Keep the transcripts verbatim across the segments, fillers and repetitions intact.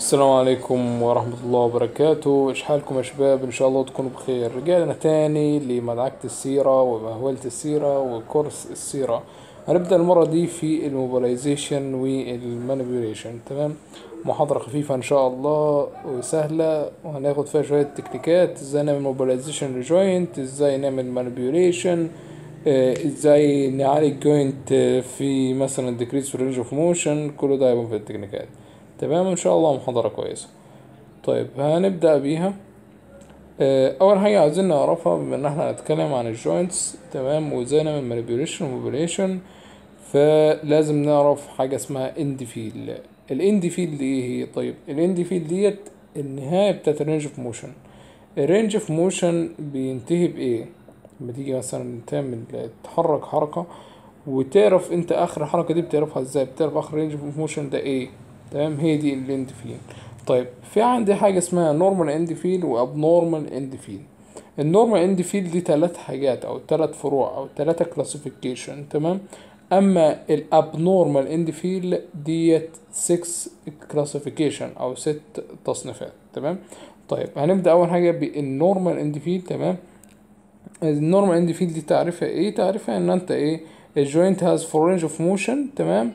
السلام عليكم ورحمة الله وبركاته. ايش حالكم يا شباب؟ ان شاء الله تكونوا بخير. رجعنا تاني لمدعكة السيرة ومهولة السيرة وكورس السيرة. هنبدأ المرة دي في الموبيلايزيشن والمانيبيوليشن. تمام، محاضرة خفيفة ان شاء الله وسهلة، وهناخد فيها شوية تكنيكات ازاي نعمل موبيلايزيشن لجوينت، ازاي نعمل مانيبيوليشن، ازاي نعالج جوينت في مثلا decrease في range of motion. كل ده هيبقى في التكنيكات. تمام، ان شاء الله محاضرة كويسة. طيب هنبدأ بيها. آه، اول حاجة عايزين نعرفها بما ان احنا هنتكلم عن الجوينتس، تمام، وازاي نعمل مانيبيوليشن وموبيليشن، فلازم نعرف حاجة اسمها اند فيل. الاند فيل دي ايه هي؟ طيب الاند فيل ديت النهاية بتاعت الرينج اوف موشن. الرينج اوف موشن بينتهي بايه؟ لما تيجي مثلا تعمل تحرك حركة وتعرف انت اخر الحركة دي بتعرفها ازاي؟ بتعرف اخر رينج اوف موشن ده ايه. تمام، هي دي الاند فيل. طيب في عندي حاجة اسمها نورمال اند فيل واب نورمال اند فيل. النورمال اند فيل دي ثلاث حاجات او ثلاث فروع او ثلاثة كلاسيفيكيشن. تمام، اما الابنورمال اند فيل ديت ستة كلاسيفيكيشن او ست تصنيفات. تمام، طيب هنبدا اول حاجه بالنورمال اند فيل. تمام، النورمال اند فيل دي تعرفها ايه؟ تعرفها ان انت ايه؟ الجوينت هاز فور رينج اوف موشن. تمام،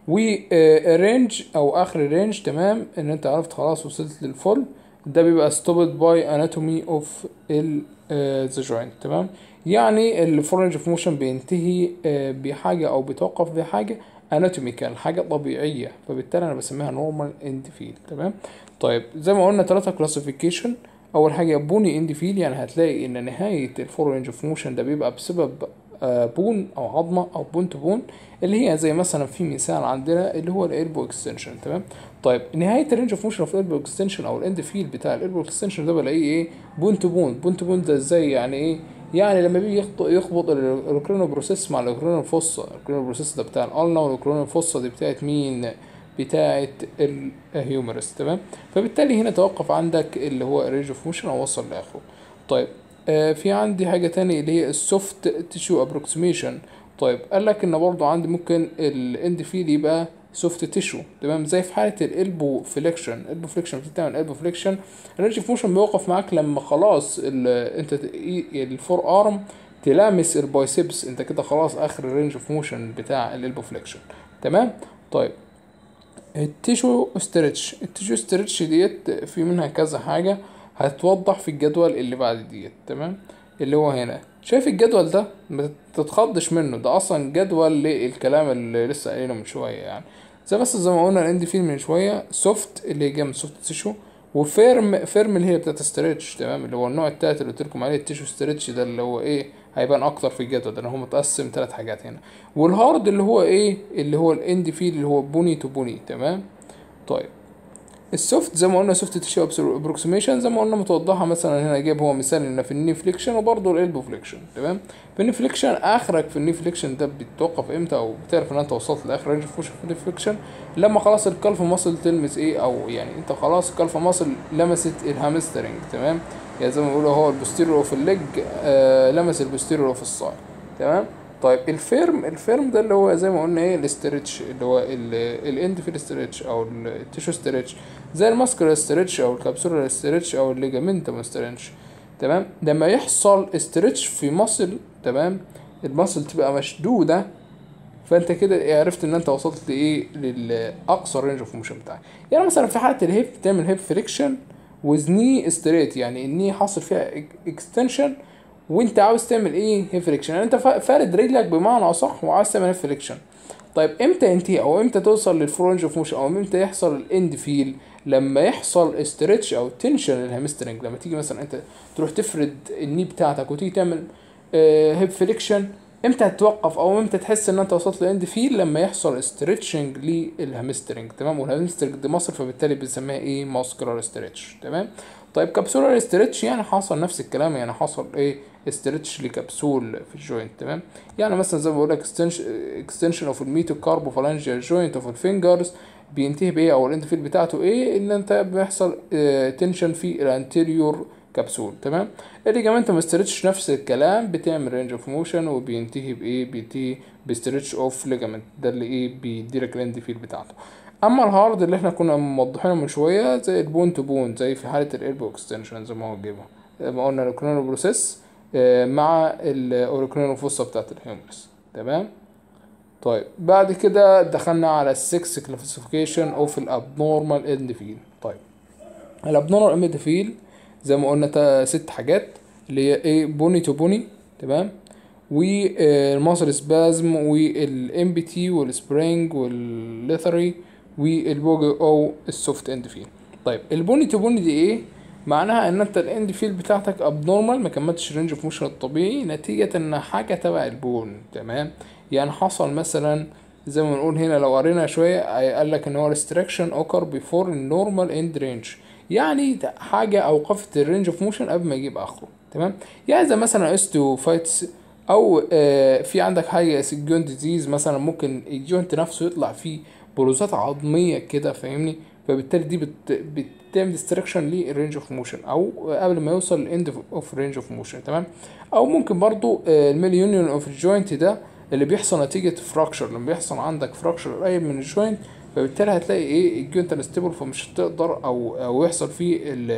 ورينج او اخر رينج. تمام، ان انت عرفت خلاص وصلت للفول، ده بيبقى stopped by anatomy of ال ذا جوينت. تمام، يعني الفول رينج اوف موشن بينتهي آه، بحاجه او بيتوقف بحاجه اناتوميكال، حاجه طبيعيه، فبالتالي انا بسميها نورمال اند فيل. تمام، طيب زي ما قلنا ثلاثه كلاسيفيكيشن. اول حاجه بوني اند فيل، يعني هتلاقي ان نهايه الفول رينج اوف موشن ده بيبقى بسبب آه، بون او عظمه او بون تو بون، اللي هي زي مثلا في مثال عندنا اللي هو الالبو اكستنشن. تمام، طيب نهايه الرينج اوف موشن في الالبو اكستنشن او الاند فيل بتاع الالبو اكستنشن ده بلاقيه ايه؟ بون تو بون. بون تو بون ده ازاي يعني ايه؟ يعني لما بيجي يخط- يخبط الاوكرينو بروسيس مع الاوكرينو فوسا. الاوكرينو بروسيس ده بتاع الالنا، والاوكرينو فوسا دي بتاعت مين؟ بتاعت الهيومرس. تمام، فبالتالي هنا توقف عندك اللي هو الرينج اوف موشن او وصل لاخره. طيب آه في عندي حاجه تاني اللي هي السوفت تيشو ابروكسيميشن. طيب قال لك ان برضو عندي ممكن الاند فيل يبقى سوفت تيشو. تمام، زي في حاله الالبو فليكشن. الالبو فليكشن بتعمل الالبو فليكشن، الرينج اوف موشن بيوقف معاك لما خلاص ال- انت ت- الفور ارم تلامس البايسبس، انت كده خلاص اخر الرينج اوف موشن بتاع الالبو فليكشن. تمام، طيب التيشو ستريتش. التيشو ستريتش ديت في منها كذا حاجة هتوضح في الجدول اللي بعد ديت. تمام، اللي هو هنا شايف الجدول ده؟ ما تتخضش منه، ده اصلا جدول للكلام اللي لسه قايله من شوية. يعني زي بس زي ما قلنا الاند فيل من شوية، سوفت اللي هي جايه من سوفت تيشو، وفيرم فيرم اللي هي بتاعت ستريتش. تمام، اللي هو النوع التالت اللي قلت لكم عليه التيشو ستريتش ده، اللي هو ايه؟ هيبان اكتر في الجدول ده، ان هو متقسم ثلاث حاجات هنا. والهارد اللي هو ايه؟ اللي هو الاند فيل اللي هو بوني تو بوني. تمام، طيب السوفت زي ما قلنا سوفت تيشو ابروكسيميشن زي ما قلنا متوضحه. مثلا هنا جايب هو مثال لنا في الني فليكشن وبرضه الالبو فليكشن. تمام، في الني فليكشن اخرك في الني فليكشن ده بتتوقف امتى او بتعرف ان انت وصلت لاخر رينج اوف موشن في الني فليكشن؟ لما خلاص الكالف ماسل تلمس ايه، او يعني انت خلاص الكالف ماسل لمست الهامسترنج. تمام، يعني زي ما بيقولوا هو البوستيريور اوف الليج آه لمس البوستيريور اوف الصاع. تمام، طيب الفيرم. الفيرم ده اللي هو زي ما قلنا ايه؟ الاسترتش، اللي هو الاند في الاسترتش او التيشو ستريتش، زي الماسكولار ستريتش او الكابسولار ستريتش او الليجامنتم ستريتش. تمام، لما يحصل استرتش في مصل، تمام، المصل تبقى مشدوده، فانت كده عرفت ان انت وصلت لايه؟ للاقصى رينج اوف موشن بتاعك. يعني مثلا في حاله الهيب تعمل هيب فريكشن وزني ستريت، يعني الني حاصل فيها اكستنشن وانت عاوز تعمل ايه؟ هيب فريكشن، يعني انت فارد رجلك بمعنى اصح وعاوز تعمل هيب فريكشن. طيب امتى ينتهي او امتى توصل للفول رينج اوف موشن او امتى يحصل الاند فيل؟ لما يحصل استرتش او تنشن الهامسترنج. لما تيجي مثلا انت تروح تفرد الني بتاعتك وتيجي تعمل هيب فريكشن، امتى هتوقف او امتى تحس ان انت وصلت لاند فيل؟ لما يحصل استرتشنج للهامسترنج. تمام، والهامسترنج دي مصر فبالتالي بنسميها ايه؟ ماسكولار ستريتش. تمام، طيب كابسولار ستريتش يعني حصل نفس الكلام، يعني حصل ايه؟ استرتش لكبسول في الجوينت. تمام، يعني مثلا زي ما بقول لك اكستنشن اوف الميتوكاربوفالانجيال جوينت اوف الفينجرز بينتهي بايه؟ او الاند فيل بتاعته ايه؟ ان انت بيحصل اه تنشن في الانتيريور كبسول. تمام، الليجامنت ما استرتش نفس الكلام، بتعمل رينج اوف موشن وبينتهي بايه؟ بينتهي بستريتش اوف ليجامنت، ده اللي ايه؟ بيديلك الاند فيل بتاعته. اما الهارد اللي احنا كنا موضحينه من شويه زي البون تو بون، زي في حاله الالبو اكستنشن زي ما هو جايبها، ما قلنا الاوريكولار بروسيس مع الاوريكولار فوسا بتاعت الهيومرس. تمام. طيب بعد كده دخلنا على السكس كلاسيفيكيشن اوف الابنورمال اند فيل. طيب الابنورمال اند فيل زي ما قلنا ست حاجات اللي هي ايه، بوني تو بوني، تمام، والماسل سبازم والام بي تي والسبرينج والليثري والبوجي او السوفت اند فيل. طيب البوني تو بوني دي ايه معناها؟ ان انت الاند فيل بتاعتك ابنورمال، ما كملتش رينج اوف موشن الطبيعي نتيجه ان حاجه تبع البون. تمام. يعني حصل مثلا زي ما بنقول هنا لو قرينا شويه قال لك ان هو restriction occur before normal end range، يعني حاجه اوقفت الرينج اوف موشن قبل ما يجيب اخره. تمام. يعني زي مثلا استوفايتس، او آه في عندك حاجه سجون ديزيز مثلا، ممكن الجوينت نفسه يطلع فيه بروزات عظميه كده، فاهمني؟ فبالتالي دي بت بتعمل ديستركشن للرينج اوف موشن او قبل ما يوصل الاند اوف رينج اوف موشن. تمام. او ممكن برضو آه الميل يونيون اوف الجوينت ده اللي بيحصل نتيجه فراكشر، لما بيحصل عندك فراكشر قريب من الجوينت فبالتالي هتلاقي ايه الجوينت انستيبل، فمش هتقدر او او يحصل فيه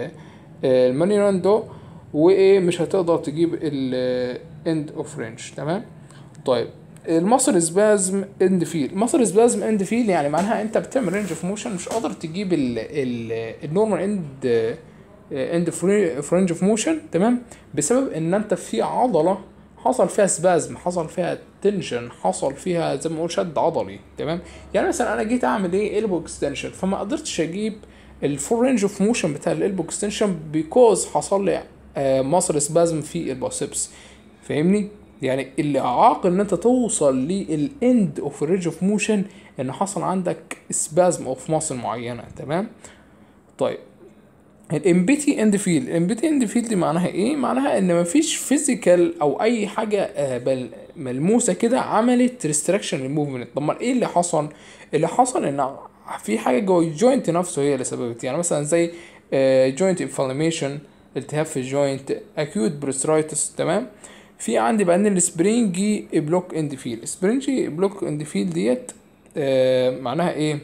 المانيون ده، وايه مش هتقدر تجيب الاند اوف رينج. تمام. طيب المصل سبازم اند فيل، المصل سبازم اند فيل يعني معناها انت بتعمل رينج اوف موشن مش قادر تجيب النورمال اند اند فرنج اوف موشن. تمام. بسبب ان انت في عضله حصل فيها سبازم، حصل فيها تنشن، حصل فيها زي ما نقول شد عضلي. تمام. يعني مثلا انا جيت اعمل ايه البو اكستنشن، فما قدرتش اجيب الفول رينج اوف موشن بتاع الالبو اكستنشن بيكوز حصل لي مصل سبازم في البوسبس، فاهمني؟ يعني اللي عاق ان انت توصل للاند اوف رينج اوف موشن ان حصل عندك سبازم اوف ماسل معينه. تمام. طيب الامبيتي اند فيل، الامبيتي اند فيل دي معناها ايه؟ معناها ان مفيش فيزيكال او اي حاجه ملموسه كده عملت ريستريكشن للموفمنت. طب ما ايه اللي حصل؟ اللي حصل ان في حاجه جوه الجوينت نفسه هي اللي سببت، يعني مثلا زي جوينت انفلاميشن، التهاب في الجوينت، اكيوت بريسترايتس. تمام. في عندي بقى ان السبرينجي بلوك اند فيل، سبرينجي بلوك اند فيل ديت آه معناها ايه؟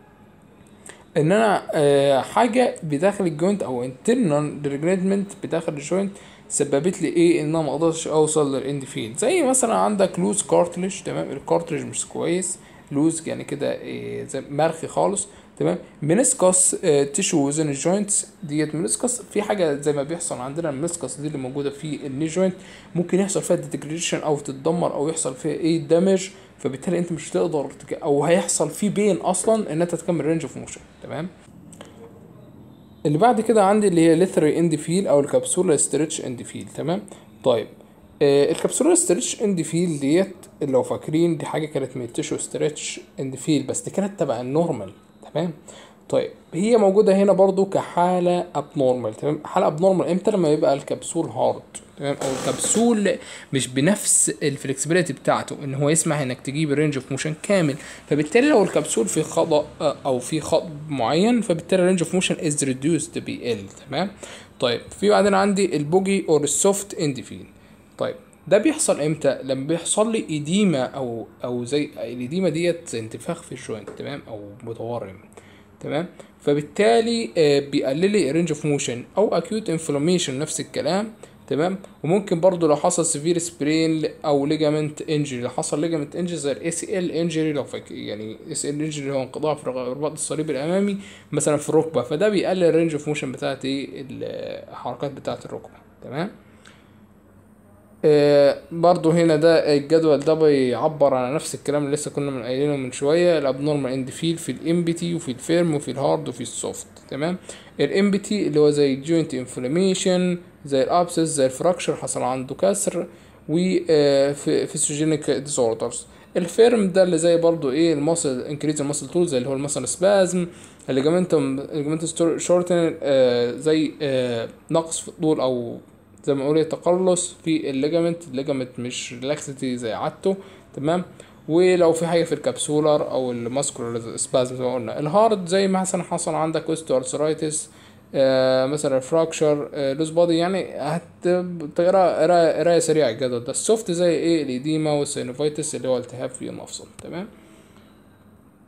ان انا آه حاجه بداخل الجوينت او انترنال ديرجريدمنت بداخل الجوينت سببت لي ايه ان انا ما اقدرش اوصل للاند فيل. زي مثلا عندك لوز كارتلج، تمام، الكارتلج مش كويس، لوز يعني كده إيه زي مرخي خالص. تمام. منسكس آه تيشو وزن الجوينتس ديت، منسكس في حاجه زي ما بيحصل عندنا المنسكس دي اللي موجوده في الني جوينت ممكن يحصل فيها ديتجريشن او تتدمر او يحصل فيها ايه دامج، فبالتالي انت مش هتقدر تك... او هيحصل فيه بين اصلا ان انت تكمل رينج اوف موشن. تمام. اللي بعد كده عندي اللي هي ليثري اند فيل او الكبسوله ستريتش اند فيل. تمام. طيب آه الكبسوله ستريتش اند فيل ديت لو فاكرين دي حاجه كانت من التيشو ستريتش اند فيل بس دي كانت تبع النورمال. تمام. طيب هي موجوده هنا برضو كحاله ابنورمال. تمام. حاله ابنورمال امتى؟ لما يبقى الكبسول هارد، تمام، او الكبسول مش بنفس الفلكسبيليتي بتاعته ان هو يسمح انك تجيب رينج اوف موشن كامل، فبالتالي لو الكبسول في خطأ او في خط معين فبالتالي رينج اوف موشن از ريديوسد بيقل. تمام. طيب في بعدين عندي البوجي اور السوفت اند فيل. طيب ده بيحصل امتى؟ لما بيحصل لي ايديما او او زي الايديما ديت زي انتفاخ في الجوينت، تمام، او متورم. تمام. فبالتالي بيقلل لي رينج اوف موشن او اكيوت انفلاميشن نفس الكلام. تمام. وممكن برضو لو حصل سيفير سبرين او ليجامنت انجري، لو حصل ليجامنت انجري زي الاي سي ال انجري، لو فاكر يعني اي سي ال انجري هو انقطاع في الرباط الصليبي الامامي مثلا في الركبه، فده بيقلل الرينج اوف موشن بتاعت ايه الحركات بتاعت الركبه. تمام. آه برضو هنا ده الجدول ده بيعبر على نفس الكلام اللي لسه كنا من قايلينه من شويه، الابنورمال اند فيل في الامبتي وفي الفيرم وفي الهارد وفي السوفت. تمام. الامبتي اللي هو زي الجوينت انفلاميشن، زي الابسس، زي الفراكشر حصل عنده كسر، وفي فيسيوجينيك ديسوردرز. الفيرم ده اللي زي برضو ايه الماسل انكريز الماسل تول زي اللي هو الماسل سبازم، الليجامنتم الليجامنتم شورتن آه زي آه نقص في الطول او زي ما اقول تقلص في الليجامنت، الليجامنت مش ريلاكسيتي زي عادته. تمام. ولو في حاجه في الكبسولر او الماسكولار سبازم زي ما قلنا. الهارد زي ما مثلا حصل عندك اوستو ارثرايتس آه مثلا فراكشر آه لوز بودي، يعني هتقرا قرايه سريعه الجدول ده. السوفت زي ايه الايديما والسينوفايتس اللي هو التهاب في المفصل. تمام.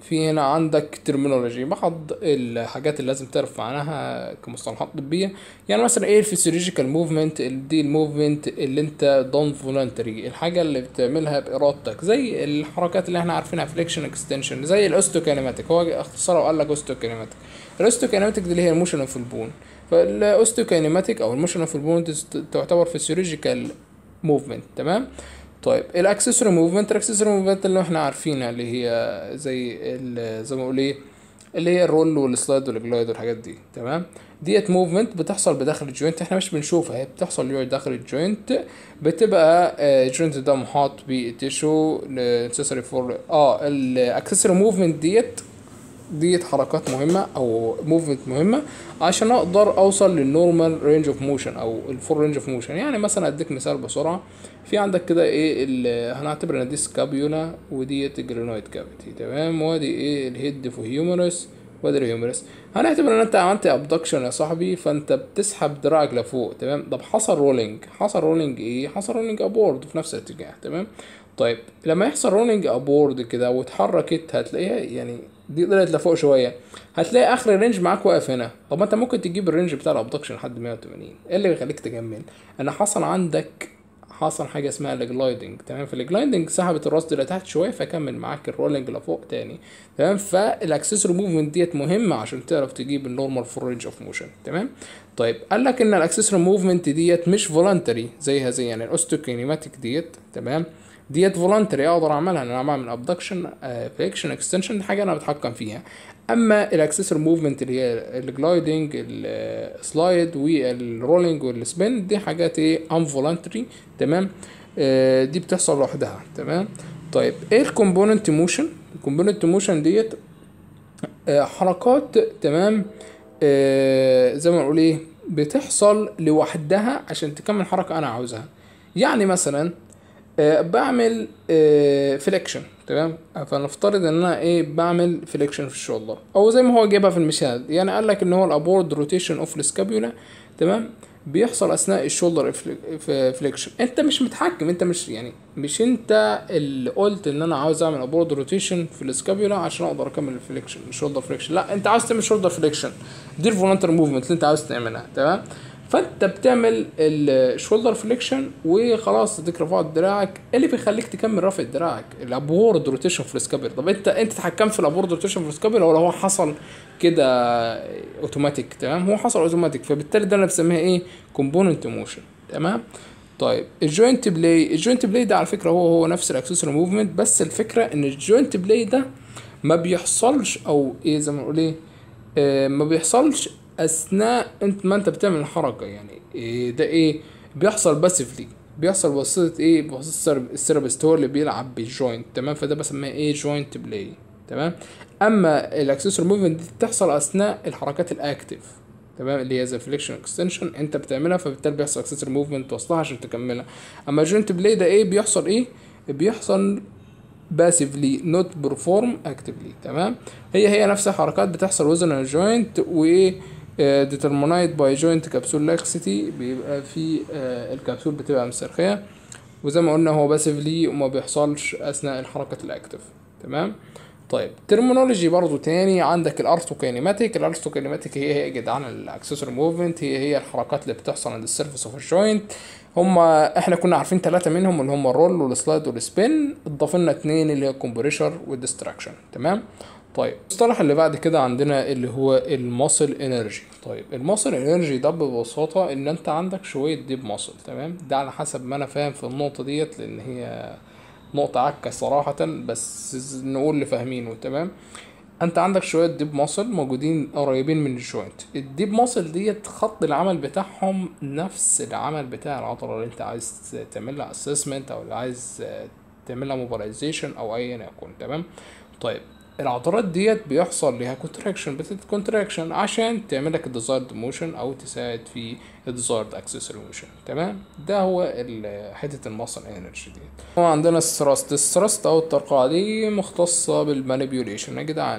في هنا عندك ترمينولوجي، بعض الحاجات اللي لازم تعرف معناها كمصطلحات طبيه. يعني مثلا ايه الفسيولوجيكال موفمنت؟ دي الموفمنت اللي انت دون فولنتري، الحاجه اللي بتعملها بارادتك، زي الحركات اللي احنا عارفينها فليكشن اكستنشن، زي الاوستوكينيماتيك. هو اختصاره وقال لك اوستوكينيماتيك. الاوستوكينيماتيك دي اللي هي الموشن في البون. فالاوستوكينيماتيك او الموشن في البون تعتبر فسيولوجيكال موفمنت. تمام. طيب الاكسسوري موفمنت، الاكسسوري موفمنت اللي احنا عارفينها اللي هي زي زي ما اقول ايه، اللي هي الرول والسلايد والجلايد والحاجات دي. تمام. ديت موفمنت بتحصل بداخل الجوينت، احنا مش بنشوفها، هي بتحصل داخل الجوينت. بتبقى الجوينت ده محاط بتيشو نسيسري فور اه الاكسسوري موفمنت ديت ديت حركات مهمة او موفمنت مهمة عشان اقدر اوصل للنورمال رينج اوف موشن او الفول رينج اوف موشن. يعني مثلا اديك مثال بسرعة، في عندك كده ايه هنعتبر ان دي سكابيولا وديت الجرينويد كافيتي. تمام. وادي ايه الهيد فو هيومرس وادي الهيومرس. هنعتبر ان انت عملت ابدكشن يا صاحبي، فانت بتسحب دراعك لفوق. تمام. طب حصل رولينج، حصل رولينج ايه؟ حصل رولينج ابورد في نفس الاتجاه. تمام. طيب لما يحصل رولينج ابورد كده واتحركت، هتلاقيها يعني دي طلعت لفوق شويه، هتلاقي اخر الرينج معاك واقف هنا. طب ما انت ممكن تجيب الرينج بتاع الابدكشن لحد مية وتمانين. ايه اللي بيخليك تكمل؟ انا حصل عندك حصل حاجه اسمها الجلايدنج. تمام. في الجلايدنج سحبت الراس دي لتحت شويه، فكمل معاك الرولينج لفوق تاني. تمام. فالاكسسوري موفمنت ديت مهمه عشان تعرف تجيب النورمال فول رينج اوف موشن. تمام. طيب قال لك ان الاكسسوري موفمنت ديت مش فولنتري زيها زي يعني الاوستوكينيماتيك ديت. تمام. ديت فولنتري اقدر اعملها، انا اعمل ابدكشن فليكشن اكستنشن، دي حاجه انا بتحكم فيها. اما الاكسسوري موفمنت اللي هي الجلايدنج السلايد والرولينج والسبين، دي حاجات ايه ان فولنتري. تمام. آه دي بتحصل لوحدها. تمام. طيب ايه الكومبوننت موشن؟ الكومبوننت موشن ديت آه حركات. تمام. آه زي ما نقول ايه، بتحصل لوحدها عشان تكمل حركه انا عاوزها. يعني مثلا أه بعمل أه فليكشن. تمام. فنفترض ان انا ايه بعمل فليكشن في الشولدر، او زي ما هو جايبها في المثال. يعني قال لك ان هو الابورد روتيشن اوف السكابيولا. تمام. بيحصل اثناء الشولدر فليكشن. انت مش متحكم، انت مش يعني مش انت اللي قلت ان انا عاوز اعمل ابورد روتيشن في السكابيولا عشان اقدر اكمل الفليكشن الشولدر فليكشن. لا، انت عاوز تعمل شولدر فليكشن، دي الفولنتري موفمنت اللي انت عاوز تعملها. تمام. فانت بتعمل الشولدر فليكشن وخلاص تديك رفعت دراعك. اللي بيخليك تكمل رفع دراعك الابورد روتيشن في السكابيولا. طب انت انت تحكمت في الابورد روتيشن في السكابيولا ولا هو حصل كده اوتوماتيك؟ تمام. هو حصل اوتوماتيك، فبالتالي ده انا بسميها ايه كومبوننت موشن. تمام. طيب الجوينت بلاي، الجوينت بلاي ده على فكره هو هو نفس الاكسسوري موفمنت، بس الفكره ان الجوينت بلاي ده ما بيحصلش او ايه زي ما نقول ايه آه ما بيحصلش اثناء انت ما انت بتعمل الحركه. يعني إيه ده ايه بيحصل باسفلي، بيحصل بواسطه ايه بواسطه السيربست هو اللي بيلعب بالجوينت. تمام. فده بسميها ايه جوينت بلاي. تمام. اما الاكسسوري موفمنت دي بتحصل اثناء الحركات الاكتف. تمام. اللي هي زي فليكشن اكستنشن انت بتعملها، فبالتالي بيحصل اكسسوري موفمنت وصلها عشان تكملها. اما جوينت بلاي ده ايه بيحصل ايه بيحصل باسفلي نوت بيرفورم اكتفلي. تمام. هي هي نفس الحركات بتحصل وزن الجوينت و ديترمينايد باي جوينت كابسول لاكسيتي، بيبقى في آه الكبسول بتبقى مسترخيه، وزي ما قلنا هو باسفلي وما بيحصلش اثناء الحركه الاكتف. تمام. طيب ترمينولوجي برضو تاني عندك الارثوكينيماتيك. الارثوكينيماتيك هي هي جدعان الاكسسوري موفمنت، هي هي الحركات اللي بتحصل عند السيرفيس اوف الجوينت. هما احنا كنا عارفين ثلاثة منهم اللي هما الرول والسلايد والسبين، اضاف لنا اتنين اللي هي الكومبريشر والديستراكشن. تمام. طيب المصطلح اللي بعد كده عندنا اللي هو الماسل انرجي. طيب الماسل انرجي ده ببساطة ان انت عندك شوية ديب ماسل. تمام. ده على حسب ما انا فاهم في النقطة ديت، لان هي نقطة عكة صراحة، بس نقول اللي فاهمينه. تمام. انت عندك شوية ديب ماسل موجودين قريبين من الجوينت. الديب ماسل ديت خط العمل بتاعهم نفس العمل بتاع العضلة اللي انت عايز تعملها اسسمنت او اللي عايز تعملها موبيلايزيشن او ايا يكن. تمام. طيب العضلات ديت بيحصل لها كونتراكشن بتت كونتراكشن عشان تعمل لك الديزايرد موشن او تساعد في الديزايرد اكسسوري موشن. تمام. ده هو حته الماسل انرجي دي. هو عندنا الثراست. الثراست او الترقيع دي مختصه بالمانيبيوليشن يا جدعان.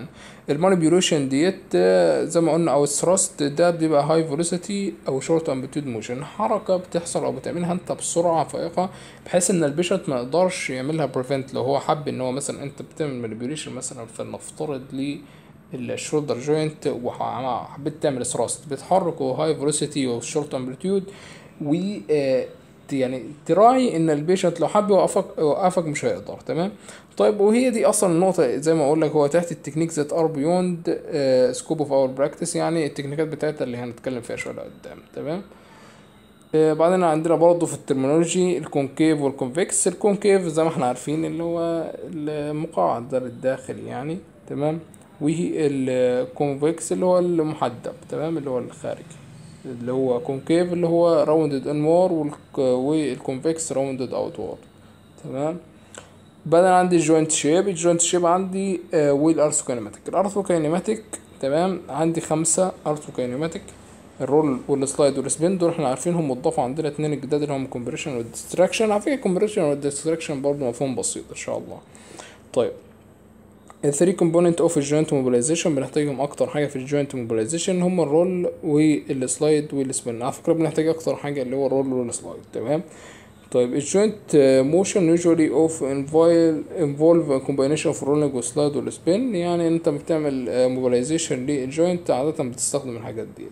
المانيبيوليشن ديت آه، زي ما قلنا، او الثراست ده بيبقى هاي فيلوسيتي او شورت امبليتيود موشن، حركه بتحصل او بتعملها انت بسرعه فائقه بحيث ان البيشنت ما يقدرش يعملها بريفنت. لو هو حب ان هو مثلا انت بتعمل مانيبيوليشن مثلا فلنفترض ليه الشولدر جوينت وحبيت تعمل ثراست بتحركه هاي فيلوسيتي وشورت امبليتيود، و آه، يعني تراعي ان البيشنت لو حب يوقفك يوقفك مش هيقدر. تمام. طيب وهي دي اصلا النقطه زي ما اقول لك، هو تحت التكنيك ذات ار بيوند سكوب اوف اور براكتس، يعني التكنيكات بتاعتها اللي هنتكلم فيها شويه قدام. تمام. آه بعدين عندنا برضه في الترمينولوجي الكونكيف والكونفكس. الكونكيف زي ما احنا عارفين اللي هو المقعد ده للداخل يعني. تمام. وهي الكونفكس اللي هو المحدب. تمام. اللي هو الخارجي، اللي هو كونكيف اللي هو راوندد انوار، والكونفكس راوندد اوتوار. تمام. بعدين عندي الجوينت شيب. الجوينت شيب عندي آه والارثوكينيماتيك. الارثوكينيماتيك تمام عندي خمسة ارثوكينيماتيك، الرول والسلايد والسبين، دول احنا عارفينهم. مضافوا عندنا اتنين الجداد اللي هم الكومبريشن والديستراكشن. على فكره الكومبريشن والديستراكشن برضه مفهوم بسيط ان شاء الله. طيب الثري كومبوننت اوف الجوينت موبيلايزيشن بنحتاجهم اكتر حاجه في الجوينت موبيلايزيشن هم الرول والسلايد والسبين. على فكره بنحتاج اكتر حاجه اللي هو الرول والسلايد. تمام. طيب الجوينت موشن usually of involve combination of rolling وسلايد والسبين، يعني انت بتعمل موبيلايزيشن للجوينت عاده بتستخدم الحاجات ديت.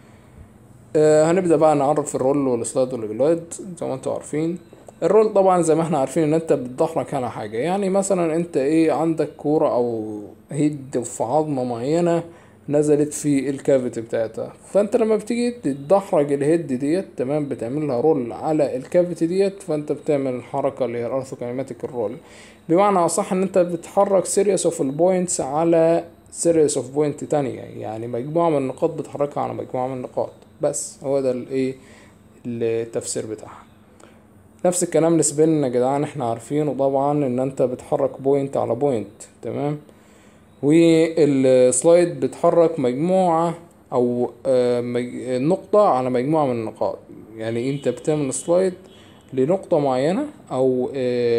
آه هنبدا بقى نعرف الرول والسلايد والجلايد. زي ما انتم عارفين الرول طبعا زي ما احنا عارفين ان انت بتضحرك على حاجه، يعني مثلا انت ايه عندك كوره او هيد في عظمه معينه نزلت في الكافيتي بتاعتها، فانت لما بتيجي تدحرج الهيد ديت تمام بتعمل لها رول على الكافيتي ديت، فانت بتعمل الحركه اللي هي الارثوكينيماتيك الرول. بمعنى اصح ان انت بتحرك سيريس اوف البوينتس على سيريس اوف بوينت تانية، يعني مجموعه من النقاط بتحركها على مجموعه من النقاط. بس هو ده الايه التفسير بتاعها. نفس الكلام السبين يا جدعان احنا عارفينه طبعا ان انت بتحرك بوينت على بوينت. تمام. والسلايد بتحرك مجموعة او نقطة على مجموعة من النقاط، يعني انت بتعمل سلايد لنقطة معينة او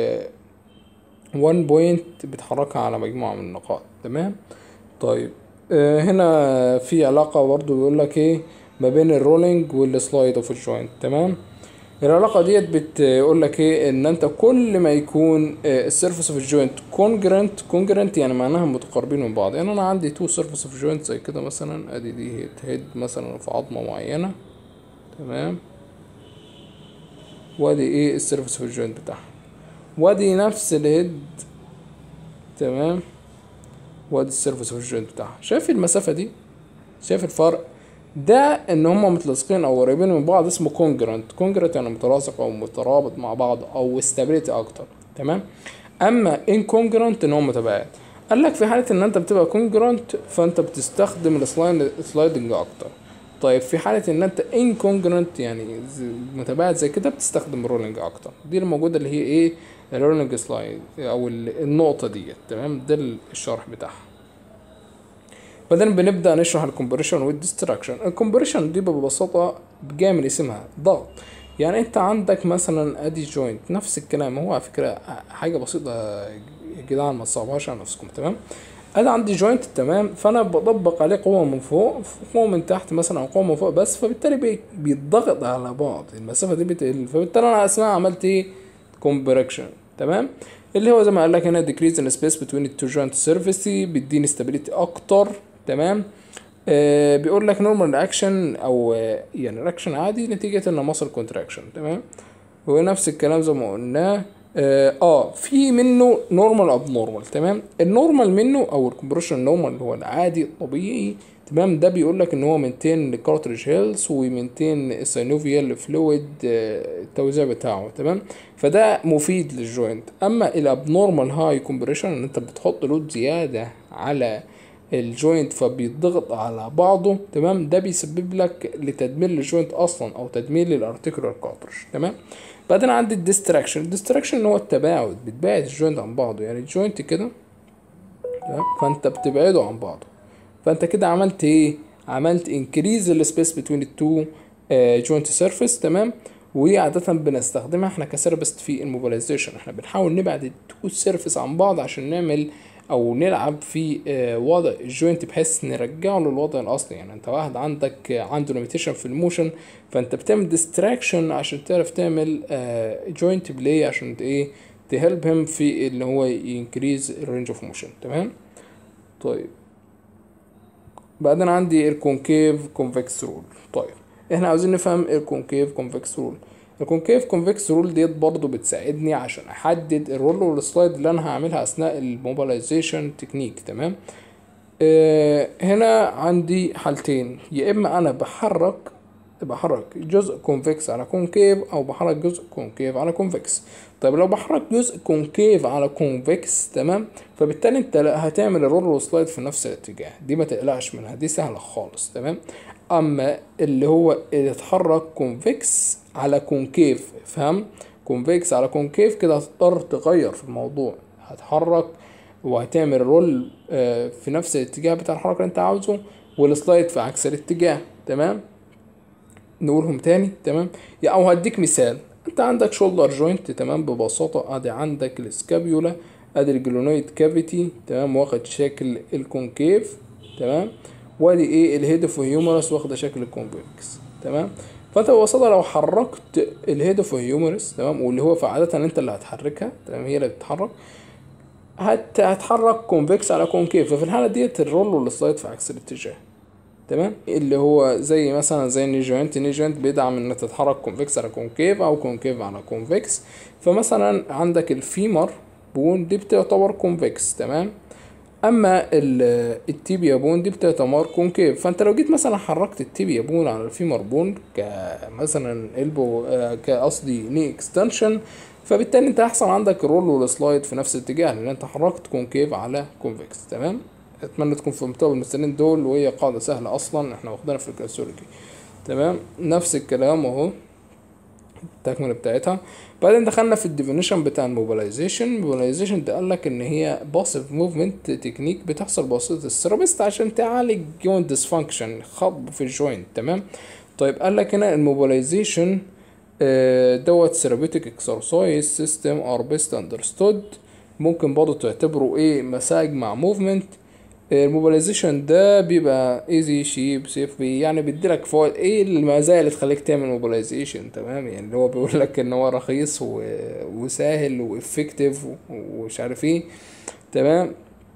وان بوينت بتحركها على مجموعة من النقاط. تمام. طيب هنا في علاقة برضو بيقول لك ايه ما بين الرولينج والسلايد اوف الجوينت. تمام. العلاقة ديت بتقول لك ايه ان انت كل ما يكون السيرفيس اوف الجوينت كونجرنت. كونجرنت يعني معناها متقاربين من بعض، يعني انا عندي تو سيرفيس اوف جوينت زي كده مثلا، ادي دي هيد هيد مثلا في عظمة معينة. تمام. وادي ايه السيرفيس اوف الجوينت بتاعها، وادي نفس الهيد. تمام. وادي السيرفيس اوف الجوينت بتاعها. شايف المسافة دي؟ شايف الفرق ده ان هما متلاصقين او قريبين من بعض اسمه كونجرنت. كونجرنت يعني متلاصق او مترابط مع بعض او استابيليتي اكتر. تمام. اما انكونجرنت ان هو متباعد. قال لك في حاله ان انت بتبقى كونجرنت فانت بتستخدم السلايدنج اكتر. طيب في حاله ان انت انكونجرنت يعني متباعد زي كده بتستخدم الرولينج اكتر. دي الموجوده اللي هي ايه الرولينج سلايد او النقطه دي. تمام. ده الشرح بتاعها. بعدين بنبدا نشرح الكومبريشن والديستراكشن. الكومبريشن دي ببساطه جايه من اسمها ضغط، يعني انت عندك مثلا ادي جوينت نفس الكلام، هو على فكره حاجه بسيطه يا جدعان ما تصعبهاش على نفسكم. تمام. انا عندي جوينت تمام، فانا بطبق عليه قوه من فوق قوه من تحت مثلا او قوه من فوق بس، فبالتالي بيتضغط على بعض المسافه دي بتقل، فبالتالي انا اسمها عملت ايه كومبريشن. تمام. اللي هو زي ما قال لك هنا decrease in space between the two joint surfaces بيديني stability اكتر. تمام. آه بيقول لك نورمال رياكشن او آه يعني رياكشن عادي نتيجه ان مصر كونتراكشن. تمام. ونفس الكلام زي ما قلنا اه, آه في منه نورمال اب نورمال. تمام. النورمال منه او الكومبريشن نورمال اللي هو العادي الطبيعي. تمام. ده بيقول لك ان هو مينتين الكارتريج هيلث ومينتين السينوفيال فلويد التوزيع بتاعه. تمام. فده مفيد للجوينت. اما الاب نورمال هاي كومبريشن ان انت بتحط لود زياده على الجوينت فبيضغط على بعضه. تمام. ده بيسبب لك لتدمير الجوينت اصلا او تدمير للارتيكولار كارتريج. تمام. بعدين عندي الديستراكشن. الديستراكشن هو التباعد، بتبعد الجوينت عن بعضه، يعني الجوينت كده فانت بتبعده عن بعضه، فانت كده عملت ايه عملت انكريز السبيس بتوين التو جوينت سيرفيس. تمام. وعادة بنستخدمها احنا كسيرفيس في الموبيلايزيشن، احنا بنحاول نبعد التو سيرفيس عن بعض عشان نعمل او نلعب في آه، وضع الجوينت بحيث نرجعه للوضع الاصلي. يعني انت واحد عندك آه، عنده ليميتيشن في الموشن، فانت بتعمل ديستراكشن عشان تعرف تعمل جوينت بلاي عشان ايه تهلب هم في اللي هو ينكريز الرينج اوف موشن. تمام. طيب بعدين عندي الكونكيف كونفكس رول. طيب احنا عاوزين نفهم الكونكيف كونفكس رول. الكونكيف كونفكس رول ديت برضو بتساعدني عشان احدد الرول والسلايد اللي انا هعملها اثناء الموبيلايزيشن تكنيك. تمام. اه هنا عندي حالتين، يا اما انا بحرك بحرك جزء كونفكس على كونكيف او بحرك جزء كونكيف على كونفكس. طيب لو بحرك جزء كونكيف على كونفكس تمام، فبالتالي انت هتعمل الرول والسلايد في نفس الاتجاه، دي ما تقلقش منها، دي سهله خالص. تمام. اما اللي هو اللي اتحرك كونفكس على كونكيف، فهم؟ كونفكس على كونكيف كده هتضطر تغير في الموضوع، هتحرك وهتعمل رول في نفس الاتجاه بتاع الحركه اللي انت عاوزه، والسلايد في عكس الاتجاه. تمام. نقولهم تاني. تمام. يا او هديك مثال، انت عندك شولدر جوينت. تمام. ببساطه ادي عندك السكابيولا، ادي الجلونويد كافيتي. تمام. واخد شكل الكونكيف. تمام. وادي ايه الهيد هيومرس واخده شكل الكونفكس. تمام. فانت ببساطه لو حركت الهيد هيومرس، تمام، واللي هو فعاده انت اللي هتحركها، تمام، هي اللي بتتحرك، هت هتحرك كونفكس على كونكيف، ففي الحاله ديت الرول والسلايد في عكس الاتجاه. تمام. اللي هو زي مثلا زي الني جوينت، الني جوينت بيدعم ان تتحرك كونفكس على كونكيف او كونكيف على كونفكس. فمثلا عندك الفيمر بون دي بتعتبر كونفكس. تمام. اما التيبيا بون دي بتعتبر كونكيف. فانت لو جيت مثلا حركت التيبيا بون على الفيمر بون كمثلا البو كقصدي ني اكستنشن، فبالتالي انت هيحصل عندك الرول والسلايد في نفس الاتجاه لان انت حركت كونكيف على كونفكس. تمام. اتمنى تكون فهمتوا المثالين دول، وهي قاعده سهله اصلا احنا واخدينها في الكلاسيولوجي. تمام. نفس الكلام اهو التكمله بتاعتها. بعدين دخلنا في الديفينيشن بتاع الموبيلايزيشن. الموبيلايزيشن ده قال لك ان هي باسيف موفمنت تكنيك بتحصل بواسطه السيرابيست عشان تعالج جوينت ديسفانكشن، خض في الجوينت. تمام. طيب قال لك هنا الموبيلايزيشن دوت ثيرابيوتيك اكسرسايز سيستم ار بيست اندرستود. ممكن برضه تعتبره ايه مساج مع موفمنت. الموبيلايزيشن ده بيبقى ايزي شيب سيف، يعني بيديلك فوائد. ايه المزايا اللي تخليك تعمل موبيلايزيشن؟ تمام. يعني اللي هو بيقول لك ان هو رخيص و... وسهل وافكتيف ومش عارف ايه. تمام.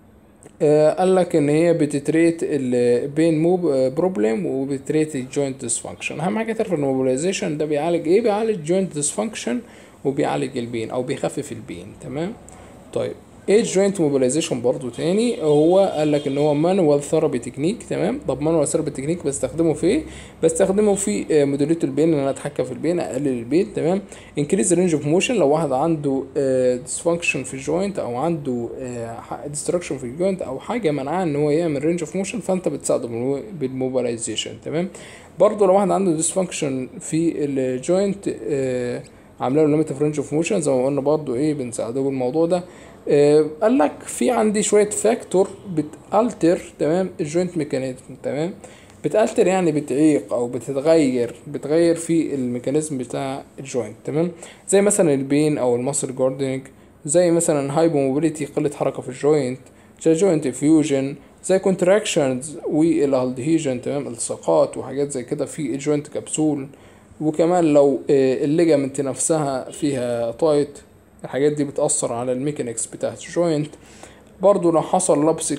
آه قال لك ان هي بتتريت البين موب بروبلم وبتريت الجوينت ديسفانكشن. اهم حاجه تعرف ان الموبيلايزيشن ده بيعالج ايه؟ بيعالج جوينت ديسفانكشن وبيعالج البين او بيخفف البين. تمام. طيب ايه جوينت موبيلايزيشن برضو تاني؟ هو قال لك ان هو مانوال ثيرابي تكنيك. تمام. طب مانوال ثيرابي تكنيك بستخدمه في ايه؟ بستخدمه في موديليت البين، ان انا اتحكم في البين، اقلل البين. تمام. انكريز رينج اوف موشن، لو واحد عنده ديسفانكشن في الجوينت او عنده ديستراكشن في الجوينت او حاجه منعاه ان هو يعمل رينج اوف موشن، فانت بتساعده بالموبيلايزيشن. تمام. برضو لو واحد عنده ديسفانكشن في الجوينت عامله له ليميت اوف رينج اوف موشن، زي ما قلنا برضو ايه بنساعده بالموضوع ده. آه قال لك في عندي شويه فاكتور بتالتر. تمام. الجوينت ميكانيزم. تمام. بتالتر يعني بتعيق او بتتغير بتغير في الميكانيزم بتاع الجوينت. تمام. زي مثلا البين او الماسل جاردنج، زي مثلا هايبو موبيليتي قله حركه في الجوينت، زي جوينت فيوجن، زي كونتراكشنز والهالدهيجن. تمام. التصاقات وحاجات زي كده في الجوينت كبسول. وكمان لو آه الليجامنت نفسها فيها تايت، الحاجات دي بتأثر على الميكانيكس بتاعت الجوينت. برضو لو حصل لابس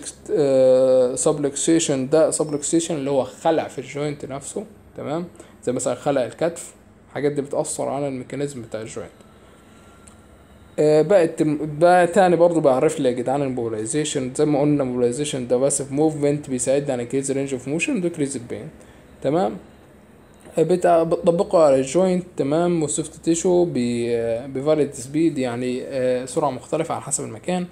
سبلكسيشن، ده سبلكسيشن اللي هو خلع في الجوينت نفسه. تمام. زي مثلا خلع الكتف، الحاجات دي بتأثر على الميكانيزم بتاع الجوينت. آه بقت بقى تاني برضو بعرف لي يا جدعان الموبيلايزيشن. زي ما قلنا موبيلايزيشن ده باسيف موفمنت بيساعدنا على انكريز رينج اوف موشن وديكريز البين. تمام. بتطبقه على الجوينت. تمام. والسوفت تيشو بفاريد سبيد، يعني سرعه مختلفه على حسب المكان،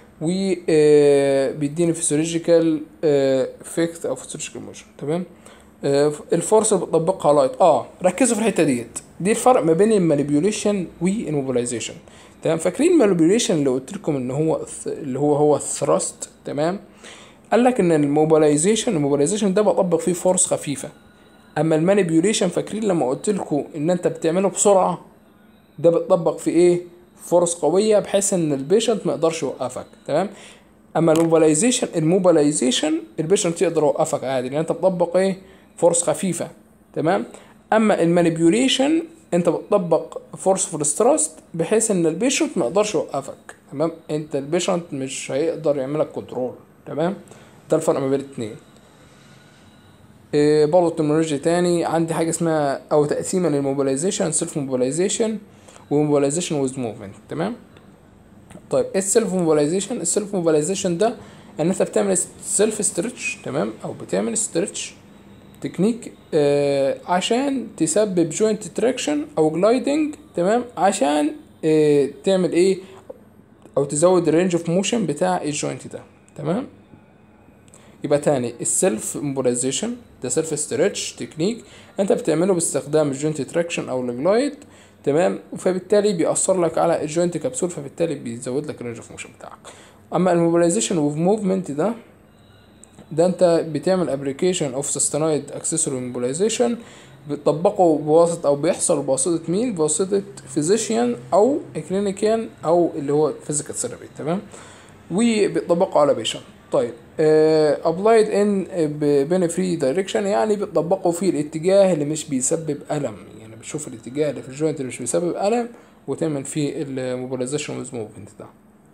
وبيديني فيسيولوجيكال افكت او فيسيولوجيكال موشن. تمام. الفورس اللي بتطبقها لايت. اه ركزوا في الحته ديت، دي الفرق ما بين المانيبيوليشن والموبيلايزيشن. تمام. فاكرين المانيبيوليشن اللي قلت لكم ان هو اللي هو هو الثراست. تمام. قال لك ان الموبيلايزيشن الموبيلايزيشن ده بطبق فيه فورس خفيفه. اما المانيبيوليشن فاكرين لما قلت لكم ان انت بتعمله بسرعه، ده بتطبق في ايه؟ فورس قويه بحيث ان البيشنت ما يقدرش يوقفك. تمام. اما الموبيلايزيشن الموبيلايزيشن البيشنت يقدر يوقفك عادي لان انت بتطبق ايه فورس خفيفه. تمام. اما المانيبيوليشن انت بتطبق فورس فور ستراست بحيث ان البيشنت ما يقدرش يوقفك. تمام. انت البيشنت مش هيقدر يعملك كنترول. تمام. ده الفرق ما بين الاثنين. إيه برضه ترمينولوجي تاني عندي حاجه اسمها او تقسيمه للموبيلايزيشن سيلف موبيلايزيشن وموبيلايزيشن ويز موفمنت. تمام. طيب ايه السيلف موبيلايزيشن؟ السيلف موبيلايزيشن ده ان انت بتعمل سيلف ستريتش. تمام. او بتعمل ستريتش تكنيك آه عشان تسبب جوينت تراكشن او جلايدنج. تمام. عشان آه تعمل ايه او تزود الرينج اوف موشن بتاع الجوينت ده. تمام. يبقى تاني السيلف موبيلايزيشن ده سيلف ستريتش تكنيك انت بتعمله باستخدام الجوينت تراكشن او الجلايد. تمام. فبالتالي بيأثر لك على الجوينت كبسول فبالتالي بيزود لك الرينج اوف موشن بتاعك. اما الموبيلايزيشن وف موفمنت ده ده انت بتعمل ابليكيشن اوف سستينايد اكسسوري موبيلايزيشن بتطبقه بواسطه او بيحصل بواسطه مين؟ بواسطه فيزيشيان او كلينيكيان او اللي هو فيزيكال ثيرابي. تمام. وبيطبقوا على بيشنت. طيب ابلايد ان بين فري دايركشن يعني بتطبقوا في الاتجاه اللي مش بيسبب الم. يعني بتشوف الاتجاه اللي في الجوينت اللي مش بيسبب الم وتعمل فيه الموبيلايزيشن ويز موفمنت ده.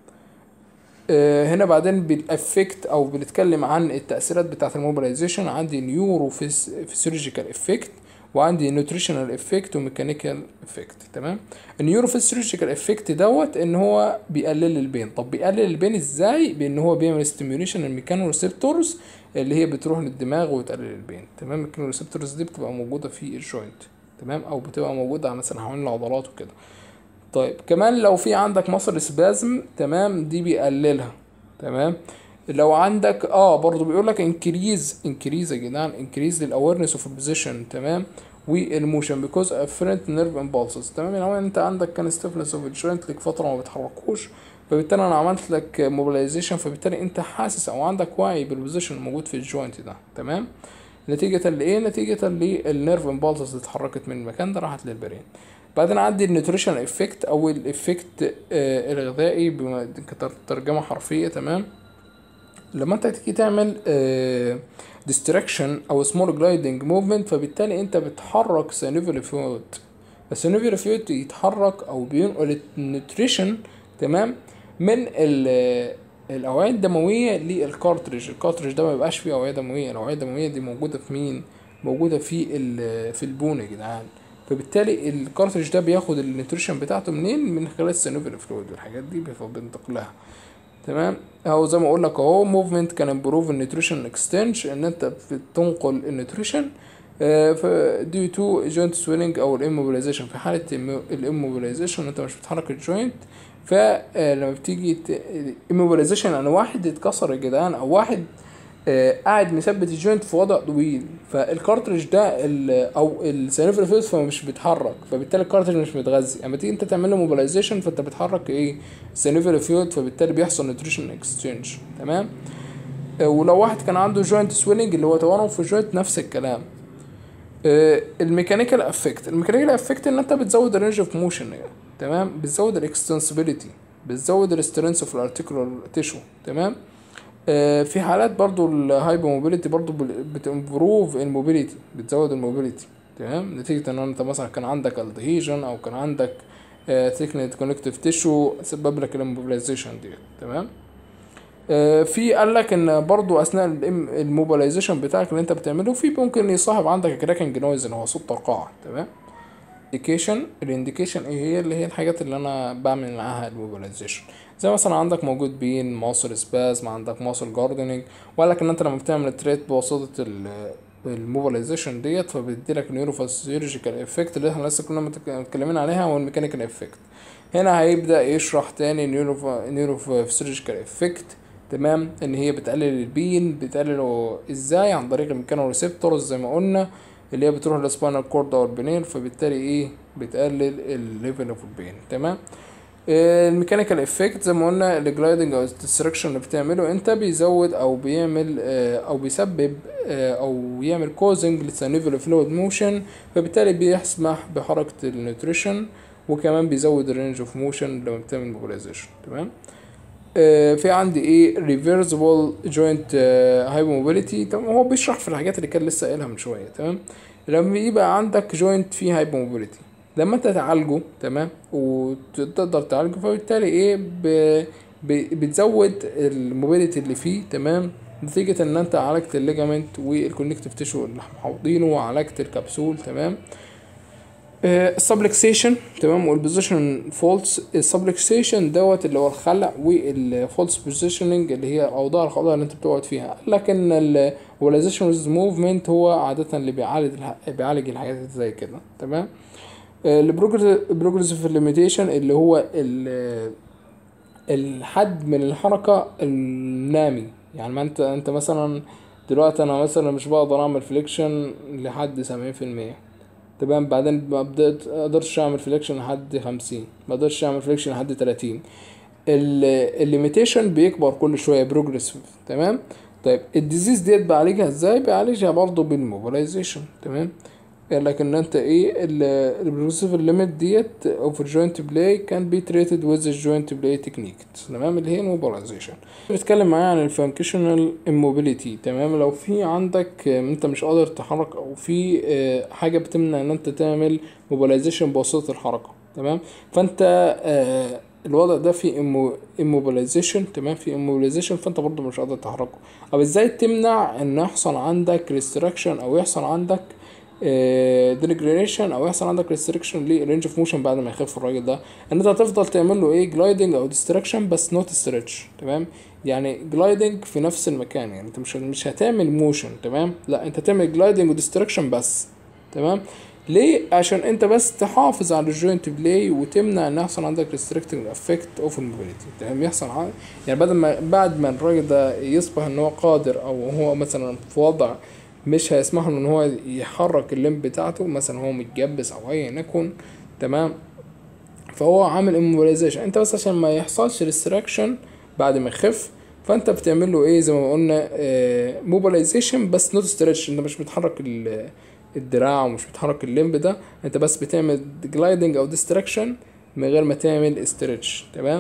هنا بعدين بالافكت او بنتكلم عن التاثيرات بتاعه الموبيلايزيشن. عندي نيورو فيسيولوجيكال افكت وعندي نيوتريشنال افكت وميكانيكال افكت. تمام. النيورو فيسيولوجيكال افكت دوت ان هو بيقلل البين. طب بيقلل البين ازاي؟ بان هو بيعمل ستيميوليشن الميكانو ريسبتورز اللي هي بتروح للدماغ وتقلل البين. تمام. الميكانو ريسبتورز دي بتبقى موجوده في الجوينت. تمام. او بتبقى موجوده مثلا حوالين العضلات وكده. طيب كمان لو في عندك مصل سبازم. تمام. دي بيقللها. تمام. لو عندك اه برضو بيقول لك انكريز انكريز يا جدعان انكريز للاويرنس اوف البوزيشن. تمام. والموشن بيكوز افرنت نيرف امبالسز. تمام. لو انت عندك كان ستيفنس اوف الجوينت لك فتره ما بتحركوش فبالتالي انا عملت لك موبيلايزيشن فبالتالي انت حاسس او عندك وعي بالبوزيشن الموجود في الجوينت ده. تمام. نتيجه لايه؟ نتيجه للنيرف امبالسز اللي اتحركت من المكان ده راحت للبرين. بعدين عندي النيوتريشن افكت او الافكت آه الغذائي كترجمه حرفيه. تمام. لما انت تيجي تعمل آه ديستراكشن او سمول جلايدنج موفمنت فبالتالي انت بتحرك سينوفيال فلويد. السينوفيال فلويد يتحرك او بينقل النيوتريشن. تمام. من الاوعيه الدمويه للكارتريج. الكارتريج ده ما بيبقاش فيه اوعيه دمويه. الاوعيه الدمويه دي موجوده في مين؟ موجوده في في البون يا جدعان. فبالتالي الكارتريج ده بياخد النيوتريشن بتاعته منين؟ من خلال السينوفيال فلويد والحاجات دي بينتقلها. تمام. اهو زي ما اقول لك اهو موفمنت كان امبروف النيوتريشن اكستنش ان انت بتنقل النيوتريشن ديو تو جوينت سويلنج او الاموبيلايزيشن. في حاله الاموبيلايزيشن انت مش بتحرك الجوينت فلما بتيجي اموبيلايزيشن يعني واحد يتكسر يا جدعان او واحد قاعد مثبت الجوينت في وضع طويل فالكارتريج ده او السينوفيال فلويد فمش بيتحرك فبالتالي الكارتريج مش متغذي. اما تيجي انت تعمل له موبيلايزيشن فانت بتحرك ايه؟ السينوفيال فلويد فبالتالي بيحصل نيوتريشن اكسشينج. تمام. ولو واحد كان عنده جوينت سويلنج اللي هو تورم في الجوينت نفس الكلام. الميكانيكال افكت الميكانيكال افكت ان انت بتزود الرينج اوف موشن. تمام. بتزود الاكستنسبيليتي بتزود السترينث اوف الارتيكولار تيشو. تمام. في حالات برضو الهايبر موبيليتي برضو بتمبروف الموبيليتي بتزود الموبيليتي. تمام. نتيجة ان انت مثلا كان عندك الدهيجن او كان عندك ثيكنت كونكتيف تيشو سبب لك الموبيلايزيشن دي. تمام. في قال لك ان برضو اثناء الموبيلايزيشن بتاعك اللي انت بتعمله في ممكن يصاحب عندك كراكنج نويز اللي هو صوت طرقعة. تمام. الانديكيشن الانديكيشن ايه هي؟ اللي هي الحاجات اللي انا بعمل معاها الموبيلايزيشن زي مثلا عندك موجود بين ماسل سبازم عندك ماسل جاردنينج. وقال لك ان انت لما بتعمل تريت بواسطه الموبيلايزيشن ديت فبيديلك نيوروفيسيولوجيكال افكت اللي احنا لسه كنا متكلمين عليها والميكانيكال افكت. هنا هيبدا يشرح تاني نيوروفيسيولوجيكال افكت. تمام. ان هي بتقلل البين بتقلله ازاي؟ عن طريق الميكانو ريسبتورز زي ما قلنا اللي هي بتروح للسباينال كورد او البنين فبالتالي ايه؟ بتقلل الليفل اوف البين. تمام. الميكانيكال افكت زي ما قلنا الجلايدنج او الديستراكشن اللي بتعمله انت بيزود او بيعمل او بيسبب او يعمل كوزنج للسينوفيال فلويد موشن فبالتالي بيسمح بحركه النيوتريشن وكمان بيزود الرينج اوف موشن لما بتعمل موبيلايزيشن. تمام. آه في عندي ايه ريفرسبل جوينت هايبوموبيليتي. تمام، هو بيشرح في الحاجات اللي كان لسه قايلها من شويه. تمام، لما يبقى عندك جوينت فيه هايبوموبيليتي، لما انت تعالجه تمام وتقدر تعالجه، فبالتالي ايه ب... ب... بتزود الموبيليتي اللي فيه. تمام، نتيجة ان انت عالجت الليجامنت والكونكتيف تيشو اللي محوطينه وعالجت الكبسول. تمام، السبلكسيشن تمام والبوزيشن فولتس. السبلكسيشن دوت اللي هو الخلع، والفولتس بوزيشننج اللي هي الاوضاع الخاطئه اللي انت بتقعد فيها. لكن البولاريزيشن موفمنت هو عاده اللي بيعالج بيعالج الحاجات زي كده. تمام، البروجريسيف ليميتيشن اللي هو الحد من الحركه النامي. يعني ما انت انت مثلا دلوقتي انا مثلا مش بقدر اعمل فليكشن لحد سبعين في المية. تمام، بعدين ما بدأت اقدرش اعمل فليكشن لحد خمسين، ما اقدرش اعمل فليكشن لحد تلاتين. الليميتيشن بيكبر كل شويه بروجريسيف. تمام، طيب الديزيز ديت بعالجها ازاي؟ بعالجها برضه بالموبيلايزيشن. تمام، لكن انت ايه البروجريسيف ليميت ديت اوف جوينت بلاي كان بي تريتد ويز جوينت بلاي تكنيك. تمام، اللي هي الموبيلايزيشن. بنتكلم معايا عن الفانكشنال اموبيليتي. تمام، لو في عندك انت مش قادر تحرك او في حاجه بتمنع ان انت تعمل موبيلايزيشن بواسطه الحركه. تمام، فانت الوضع ده في immobilization. تمام، في immobilization فانت برضو مش قادر تحركه. طب ازاي تمنع ان يحصل عندك restriction او يحصل عندك ديجريشن او يحصل عندك ريستريكشن للرينج اوف موشن بعد ما يخف الراجل ده؟ ان انت هتفضل تعمل له ايه جلايدنج او ديستراكشن بس نوت ستريتش. تمام، يعني جلايدنج في نفس المكان، يعني انت مش مش هتعمل موشن. تمام، لا انت تعمل جلايدنج وديستراكشن بس. تمام، ليه؟ عشان انت بس تحافظ على الجوينت بلاي وتمنع ان يحصل عندك ريستريكتنج افكت اوف الموبيليتي. تمام، يحصل عن... يعني بعد ما بعد ما الراجل ده يصبح ان هو قادر او هو مثلا في وضع مش هيسمح له ان هو يحرك الليمب بتاعته، مثلا هو متجبس او ايا يكن. تمام، فهو عامل امبولايزيشن. انت بس عشان ما يحصلش ريستراكشن بعد ما يخف، فانت بتعمل له ايه زي ما قلنا موبيلايزيشن بس نوت ستريتش. انت مش بتحرك الدراع ومش بتحرك الليمب ده، انت بس بتعمل جلايدنج او ديستراكشن من غير ما تعمل ستريتش. تمام،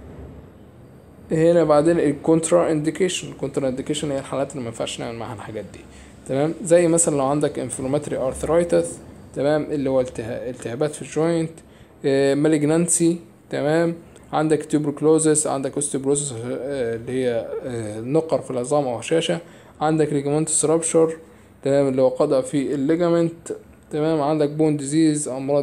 هنا بعدين الكونترا انديكيشن. الكونترا انديكيشن هي الحالات اللي ما ينفعش نعمل معاها الحاجات دي. تمام، زي مثلا لو عندك انفلاماتوري ارثرايتس. تمام، اللي هو التهابات في الجوينت. مالجنانسي. تمام، عندك تيوبركلوزس، عندك اوستيوبروزس اللي هي نقر في العظام او هشاشه. عندك ليجامنتس رابشر. تمام، اللي هو قضاء في الليجامنت. تمام، عندك بون ديزيز، امراض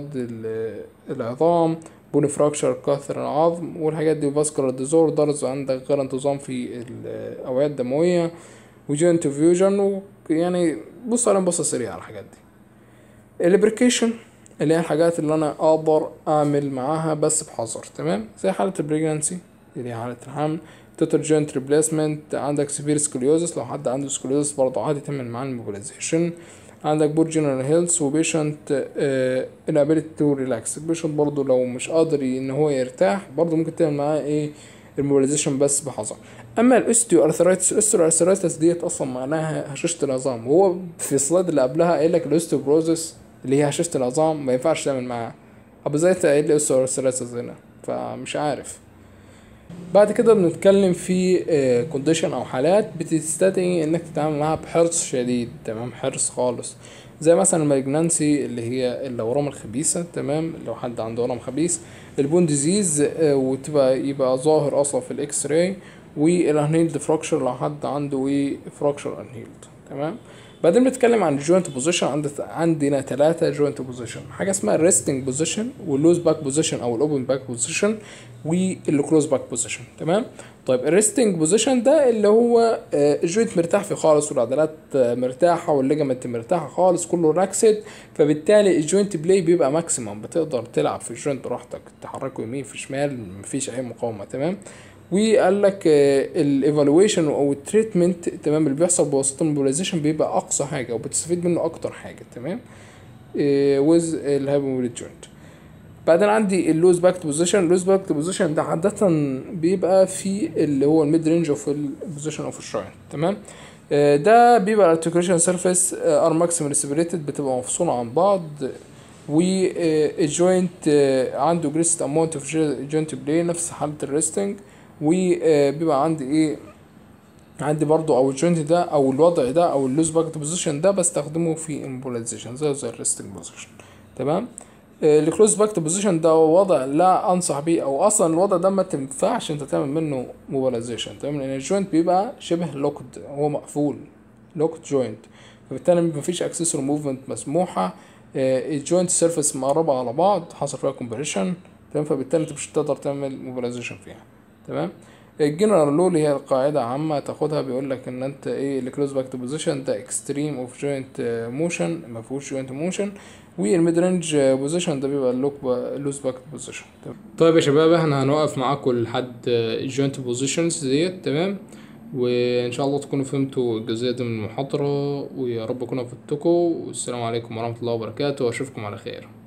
العظام، بون فراكشر، كسر العظم والحاجات دي. فاسكولار ديزوردرز، عندك غير انتظام في الاوعيه الدمويه وجوينت فيوجن. يعني بص على بصة سريعة على الحاجات دي. الابريكيشن اللي هي الحاجات اللي انا اقدر اعمل معاها بس بحذر. تمام، زي حالة البريجنانسي اللي هي حالة الحمل. توتال جوينت ريبليسمنت، عندك سيفير سكوليوزس، لو حد عنده سكوليوزس برضه عادي تعمل معاه الموبيلايزيشن. عندك بور جنرال هيلث وبيشنت انابيلتي تو ريلاكس. البيشنت برضه لو مش قادر ان هو يرتاح برضه ممكن تعمل معاه ايه الموبيلايزيشن بس بحذر. اما الاوستيو ارثرايتس، الاوستيو ارثرايتس ديت اصلا معناها هشاشه العظام، وهو في السلايد اللي قبلها قايل لك الاوستيوبروزس اللي هي هشاشه العظام ما ينفعش تعمل معاها. ابو زيت قايل لي اوستيو ارثرايتس هنا، فمش عارف. بعد كده بنتكلم في كونديشن او حالات بتستدعي انك تتعامل معاها بحرص شديد. تمام، حرص خالص، زي مثلا المالجنانسي اللي هي الاورام الخبيثه. تمام، لو حد عنده ورم خبيث. البون ديزيز وتبقى يبقى ظاهر اصلا في الاكس راي. والانهيلد فراكشر لو حد عنده ايه فراكشر انهيلد. تمام، بعدين بنتكلم عن الجوينت بوزيشن. عند عندنا ثلاثه جوينت بوزيشن، حاجه اسمها الريستنج بوزيشن واللوز باك بوزيشن او الاوبن باك بوزيشن والكلوز باك بوزيشن. تمام، طيب الريستنج بوزيشن ده اللي هو الجوينت مرتاح فيه خالص والعضلات مرتاحه والليجامنت مرتاحه خالص كله راكسد، فبالتالي الجوينت بلاي بيبقى ماكسيمم، بتقدر تلعب في الجوينت براحتك، تحركه يمين في شمال مفيش اي مقاومه. تمام، وقال لك الايفالويشن او التريتمنت تمام اللي بيحصل بواسطه الموبيلايزيشن بيبقى اقصى حاجه وبتستفيد منه اكتر حاجه. تمام، ويز الهايبوموبيليتي جوينت. بعدين عندي اللوز باك بوزيشن. اللوز باك بوزيشن ده عاده بيبقى في اللي هو الميد رينج اوف البوزيشن اوف الجوينت. تمام، ده بيبقى الارتكوليشن سيرفيس ار ماكسيمال سيبريتد، بتبقى مفصوله عن بعض، والجوينت عنده جريست اماونت اوف جوينت بلاي نفس حاله الريستنج، وبيبقى عندي ايه، عندي برضو او الجوينت ده او الوضع ده او اللوز باكت بوزيشن ده بستخدمه في امبولايزيشن زي زي الريستنج بوزيشن. تمام. الكلوز باكت بوزيشن ده وضع لا انصح بيه، او اصلا الوضع ده ما تنفعش انت تعمل منه موبيلايزيشن. تمام، لان الجوينت بيبقى شبه لوكد، هو مقفول لوكد جوينت، فبالتالي مفيش اكسسوري موفمنت مسموحه. الجوينت سيرفيس مقربه على بعض، حصل فيها كومبريشن. تمام، فبالتالي انت مش هتقدر تعمل موبيلايزيشن فيها. تمام. الجنرال لو اللي هي القاعده عامه تاخدها، بيقول لك ان انت ايه الكلوز باك بوزيشن ده اكستريم اوف جوينت موشن، ما فيهوش جوينت موشن. والميد رينج بوزيشن ده بيبقى اللوك لوز باك بوزيشن. طيب يا شباب، احنا هنوقف معاكم لحد الجوينت بوزيشنز ديت. تمام، وان شاء الله تكونوا فهمتوا الجزئيه دي من المحاضره، ويا رب اكون افدتكم. والسلام عليكم ورحمه الله وبركاته، واشوفكم على خير.